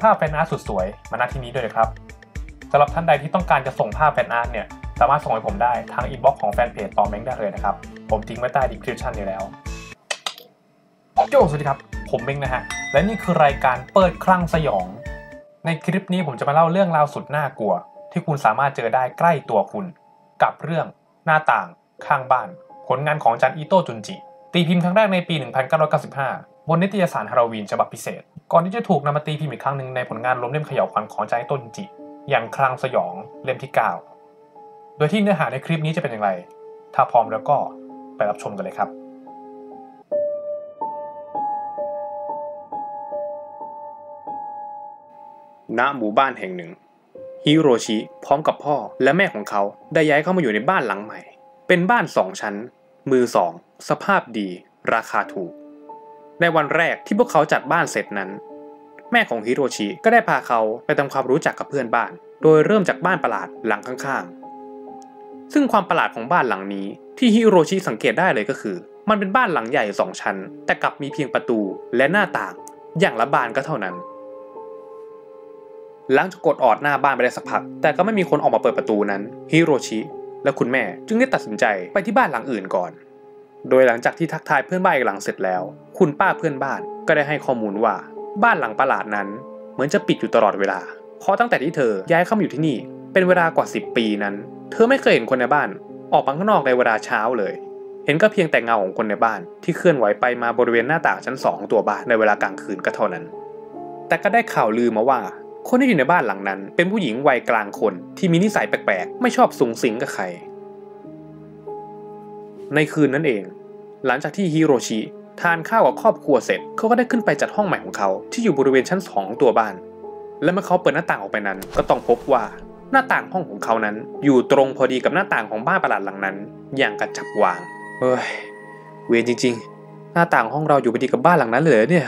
ภาพแฟนอาร์ตสุดสวยมาณที่นี้ด้วยนะครับสำหรับท่านใดที่ต้องการจะส่งภาพแฟนอาร์ตเนี่ยสามารถส่งให้ผมได้ทางอินบ็อกซ์ของแฟนเพจตอมเม้งได้เลยนะครับผมทิ้งไว้ใต้ดีสคริปชั่นนี้แล้วโจสวัสดีครับผมเม้งนะฮะและนี่คือรายการเปิดคลั่งสยองในคลิปนี้ผมจะมาเล่าเรื่องราวสุดน่ากลัวที่คุณสามารถเจอได้ใกล้ตัวคุณกับเรื่องหน้าต่างข้างบ้านผลงานของจันอิโตะจุนจิตีพิมพ์ครั้งแรกในปี 1995 บนนิตยสารฮาโลวีนฉบับพิเศษก่อนที่จะถูกนำมาตีพิมพ์อีกครั้งหนึ่งในผลงานล้มเล่มเขย่าวขวัญของจันอิโตะจุนจิอย่างคลั่งสยองเล่มที่ 9 โดยที่เนื้อหาในคลิปนี้จะเป็นอย่างไรถ้าพร้อมแล้วก็ไปรับชมกันเลยครับณหมู่บ้านแห่งหนึ่งฮิโรชิพร้อมกับพ่อและแม่ของเขาได้ย้ายเข้ามาอยู่ในบ้านหลังใหม่เป็นบ้าน2 ชั้นมือ2สภาพดีราคาถูกในวันแรกที่พวกเขาจัดบ้านเสร็จนั้นแม่ของฮิโรชิก็ได้พาเขาไปทำความรู้จักกับเพื่อนบ้านโดยเริ่มจากบ้านประหลาดหลังข้างๆซึ่งความประหลาดของบ้านหลังนี้ที่ฮิโรชิสังเกตได้เลยก็คือมันเป็นบ้านหลังใหญ่2 ชั้นแต่กลับมีเพียงประตูและหน้าต่างอย่างละบานก็เท่านั้นหลังจากกดออดหน้าบ้านไปได้สักพักแต่ก็ไม่มีคนออกมาเปิดประตูนั้นฮิโรชิและคุณแม่จึงได้ตัดสินใจไปที่บ้านหลังอื่นก่อนโดยหลังจากที่ทักทายเพื่อนบ้านอีกหลังเสร็จแล้วคุณป้าเพื่อนบ้านก็ได้ให้ข้อมูลว่าบ้านหลังประหลาดนั้นเหมือนจะปิดอยู่ตลอดเวลาเพราะตั้งแต่ที่เธอย้ายเข้ามาอยู่ที่นี่เป็นเวลากว่า10 ปีนั้นเธอไม่เคยเห็นคนในบ้านออกมาข้างนอกในเวลาเช้าเลยเห็นก็เพียงแต่เงาของคนในบ้านที่เคลื่อนไหวไปมาบริเวณหน้าต่างชั้น2ของตัวบ้านในเวลากลางคืนก็เท่านั้นแต่ก็ได้ข่าวลือมาว่าคนที่อยู่ในบ้านหลังนั้นเป็นผู้หญิงวัยกลางคนที่มีนิสัยแปลกๆไม่ชอบสุงสิงกับใครในคืนนั้นเองหลังจากที่ฮิโรชิทานข้าวกับครอบครัวเสร็จเขาก็ได้ขึ้นไปจัดห้องใหม่ของเขาที่อยู่บริเวณชั้น2ของตัวบ้านและเมื่อเขาเปิดหน้าต่างออกไปนั้นก็ต้องพบว่าหน้าต่างห้องของเขานั้นอยู่ตรงพอดีกับหน้าต่างของบ้านประหลาดหลังนั้นอย่างกระจับวางเฮ้ยเวรจริงๆหน้าต่างห้องเราอยู่พอดีกับบ้านหลังนั้นเลยเนี่ย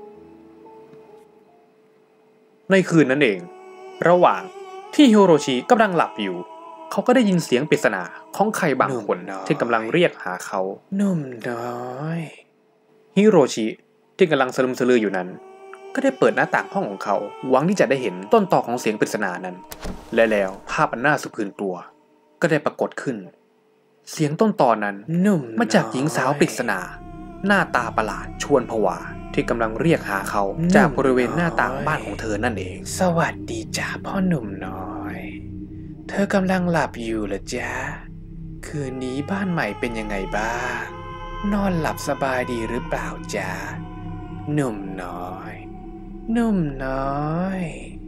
ในคืนนั้นเองระหว่างที่ฮิโรชิกำลังหลับอยู่เขาก็ได้ยินเสียงปริศนาของใครบางคนที่กำลังเรียกหาเขาหนุ่มน้อยฮิโรชิที่กำลังสลึมสลืออยู่นั้นก็ได้เปิดหน้าต่างห้องของเขาหวังที่จะได้เห็นต้นตอของเสียงปริศนานั้นและแล้วภาพอันน่าสะพรึงกลัวก็ได้ปรากฏขึ้นเสียงต้นตอนั้นมาจากหญิงสาวปริศนาหน้าตาประหลาดชวนผวาที่กำลังเรียกหาเขาจากบริเวณหน้าต่างบ้านของเธอนั่นเองสวัสดีจ้าพ่อหนุ่มน้อยเธอกำลังหลับอยู่เหรอจ๊ะคืนนี้บ้านใหม่เป็นยังไงบ้างนอนหลับสบายดีหรือเปล่าจ๊ะหนุ่มน้อยหนุ่มน้อย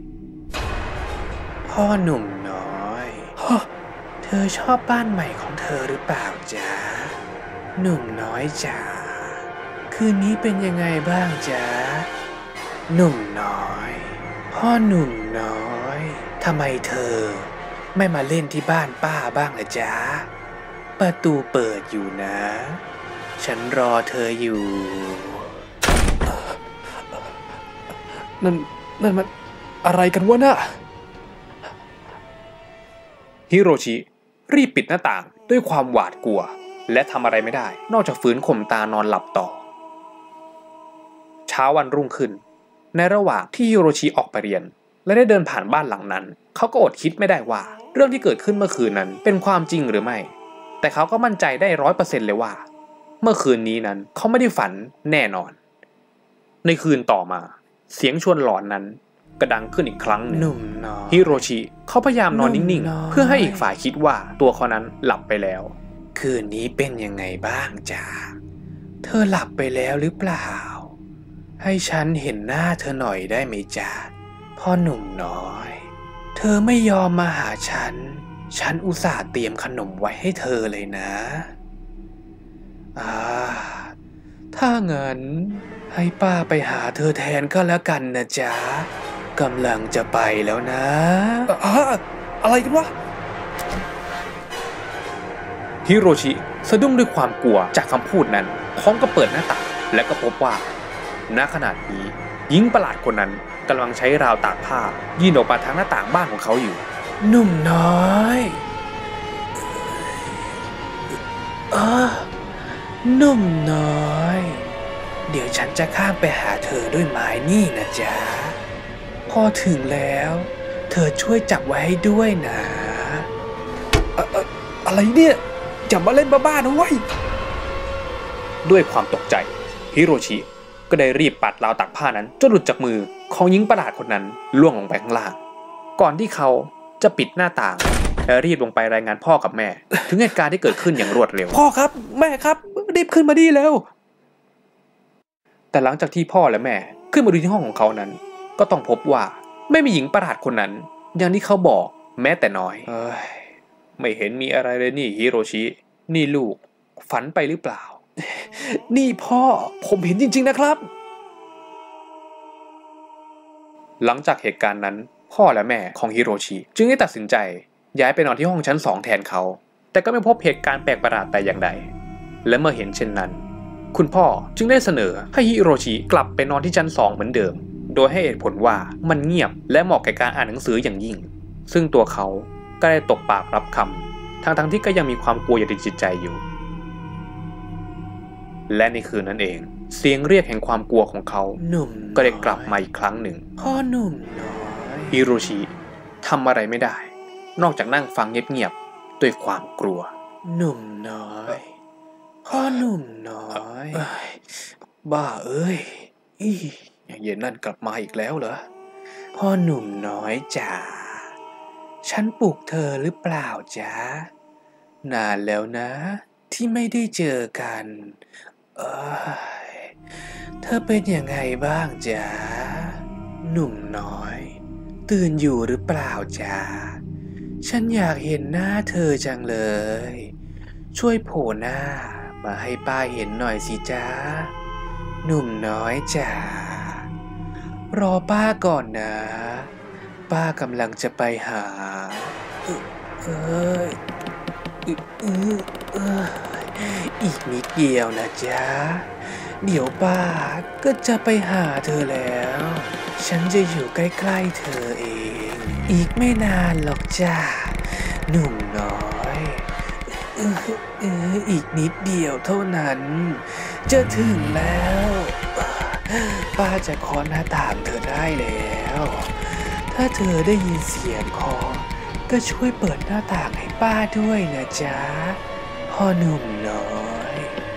พ่อหนุ่มน้อยเธอชอบบ้านใหม่ของเธอหรือเปล่าจ๊ะหนุ่มน้อยจ๋าคืนนี้เป็นยังไงบ้างจ๊ะหนุ่มน้อยพ่อหนุ่มน้อยทำไมเธอไม่มาเล่นที่บ้านป้าบ้างล่ะจ๊ะประตูเปิดอยู่นะฉันรอเธออยู่นั่นมันอะไรกันวะน่ะฮิโรชิรีบปิดหน้าต่างด้วยความหวาดกลัวและทำอะไรไม่ได้นอกจากฝืนข่มตานอนหลับต่อเช้าวันรุ่งขึ้นในระหว่างที่ฮิโรชิออกไปเรียนและได้เดินผ่านบ้านหลังนั้นเขาก็อดคิดไม่ได้ว่าเรื่องที่เกิดขึ้นเมื่อคืนนั้นเป็นความจริงหรือไม่แต่เขาก็มั่นใจได้100%เลยว่าเมื่อคืนนี้นั้นเขาไม่ได้ฝันแน่นอนในคืนต่อมาเสียงชวนหลอนนั้นกระดังขึ้นอีกครั้งหนึ่งฮิโรชิเขาพยายามนอนนิ่งๆเพื่อให้อีกฝ่ายคิดว่าตัวเขานั้นหลับไปแล้วคืนนี้เป็นยังไงบ้างจ๊ะเธอหลับไปแล้วหรือเปล่าให้ฉันเห็นหน้าเธอหน่อยได้ไหมจ๊ะพ่อหนุ่มน้อยเธอไม่ยอมมาหาฉันอุตส่าห์เตรียมขนมไว้ให้เธอเลยนะถ้างั้นให้ป้าไปหาเธอแทนก็แล้วกันนะจ๊ะกำลังจะไปแล้วนะอะไรกันวะฮิโรชิสะดุ้งด้วยความกลัวจากคำพูดนั้นพร้อมกับเปิดหน้าต่างและก็พบว่าณขณะนี้หญิงประหลาดคนนั้นกำลังใช้ราวตากผ้ายื่นออกมาทางหน้าต่างบ้านของเขาอยู่หนุ่มน้อยหนุ่มน้อยเดี๋ยวฉันจะข้ามไปหาเธอด้วยไม้นี่นะจ๊ะพอถึงแล้วเธอช่วยจับไว้ให้ด้วยนะอะไรเนี่ยอย่ามาเล่นบ้าๆนะเว้ยด้วยความตกใจฮิโรชิก็ได้รีบปัดราวตากผ้านั้นจนหลุดจากมือของหญิงประหลาดคนนั้นล่วงลงไปข้างล่างก่อนที่เขาจะปิดหน้าต่างและรีบลงไปรายงานพ่อกับแม่ถึงเหตุการณ์ที่เกิดขึ้นอย่างรวดเร็วพ่อครับแม่ครับรีบขึ้นมาดีเร็วแต่หลังจากที่พ่อและแม่ขึ้นมาดูที่ห้องของเขานั้นก็ต้องพบว่าไม่มีหญิงประหลาดคนนั้นอย่างที่เขาบอกแม้แต่น้อยไม่เห็นมีอะไรเลยนี่ฮิโรชินี่ลูกฝันไปหรือเปล่านี่พ่อผมเห็นจริงๆนะครับหลังจากเหตุการณ์นั้นพ่อและแม่ของฮิโรชิจึงได้ตัดสินใจย้ายไปนอนที่ห้องชั้น2แทนเขาแต่ก็ไม่พบเหตุการณ์แปลกประหลาดแต่อย่างใดและเมื่อเห็นเช่นนั้นคุณพ่อจึงได้เสนอให้ฮิโรชิกลับไปนอนที่ชั้น2เหมือนเดิมโดยให้เหตุผลว่ามันเงียบและเหมาะแก่การอ่านหนังสืออย่างยิ่งซึ่งตัวเขาก็ได้ตกปากรับคำทั้งที่ก็ยังมีความกลัวอยู่ในจิตใจอยู่และในคืนนั้นเองเสียงเรียกแห่งความกลัวของเขาก็ได้กลับมาอีกครั้งหนึ่งพ่อหนุ่มน้อยฮิโรชิทำอะไรไม่ได้นอกจากนั่งฟังเงียบๆด้วยความกลัวหนุ่มน้อยพ่อหนุ่มน้อยบ้าเอ้ยอย่างเย็นนั่นกลับมาอีกแล้วเหรอพ่อหนุ่มน้อยจ๋าฉันปลุกเธอหรือเปล่าจ๊ะนานแล้วนะที่ไม่ได้เจอกันเธอเป็นยังไงบ้างจ๊ะหนุ่มน้อยตื่นอยู่หรือเปล่าจ๊ะฉันอยากเห็นหน้าเธอจังเลยช่วยโผล่หน้ามาให้ป้าเห็นหน่อยสิจ๊ะหนุ่มน้อยจ๋ารอป้าก่อนนะป้ากำลังจะไปหาอีกนิดเดียวนะจ๊ะเดี๋ยวป้าก็จะไปหาเธอแล้วฉันจะอยู่ใกล้ๆเธอเองอีกไม่นานหรอกจ้าหนุ่มน้อยอีกนิดเดียวเท่านั้นจะถึงแล้วป้าจะเคาะหน้าต่างเธอได้แล้วถ้าเธอได้ยินเสียงเคาะก็ช่วยเปิดหน้าต่างให้ป้าด้วยนะจ๊ะพ่อหนุ่มน้อย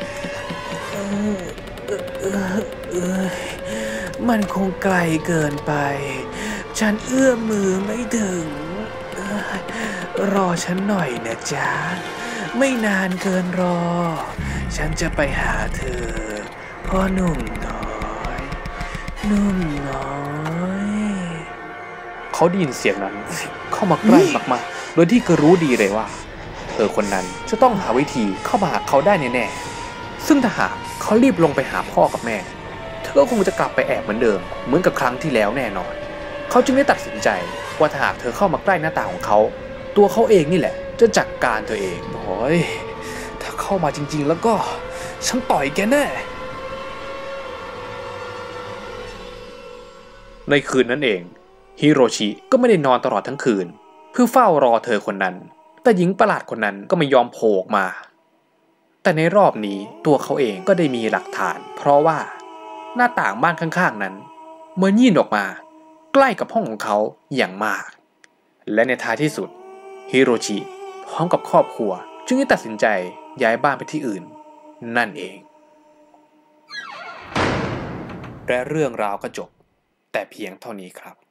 มันคงไกลเกินไปฉันเอื้อมมือไม่ถึงรอฉันหน่อยนะจ๊ะไม่นานเกินรอฉันจะไปหาเธอพ่อหนุ่มน้อยหนุ่มน้อยเขาได้ยินเสียงนั้นเข้ามาใกล้มากๆโดยที่ก็รู้ดีเลยว่าเธอคนนั้นจะต้องหาวิธีเข้ามาหาเขาได้แน่ๆซึ่งถ้าหากเขารีบลงไปหาพ่อกับแม่เธอก็คงจะกลับไปแอบเหมือนเดิมเหมือนกับครั้งที่แล้วแน่นอนเขาจึงได้ตัดสินใจว่าถ้าหากเธอเข้ามาใกล้หน้าต่างของเขาตัวเขาเองนี่แหละจะจัดการเธอเองโอ้ยถ้าเข้ามาจริงๆแล้วก็ฉันต่อยแกแน่ในคืนนั้นเองฮิโรชิก็ไม่ได้นอนตลอดทั้งคืนเพื่อเฝ้ารอเธอคนนั้นแต่หญิงประหลาดคนนั้นก็ไม่ยอมโผล่ออกมาแต่ในรอบนี้ตัวเขาเองก็ได้มีหลักฐานเพราะว่าหน้าต่างบ้านข้างๆนั้นมันยื่นออกมาใกล้กับห้องของเขาอย่างมากและในท้ายที่สุดฮิโรชิพร้อมกับครอบครัวจึงได้ตัดสินใจย้ายบ้านไปที่อื่นนั่นเองและเรื่องราวก็จบแต่เพียงเท่านี้ครับ